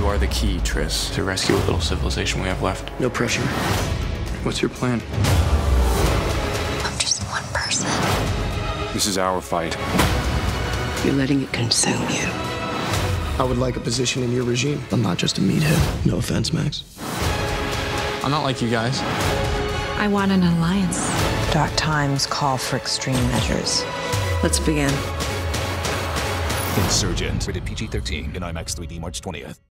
You are the key, Triss, to rescue what little civilization we have left. No pressure. What's your plan? I'm just one person. This is our fight. You're letting it consume you. I would like a position in your regime. I'm not just a meathead. No offense, Max. I'm not like you guys. I want an alliance. Dark times call for extreme measures. Let's begin. Insurgent, rated PG-13 in IMAX 3D March 20th.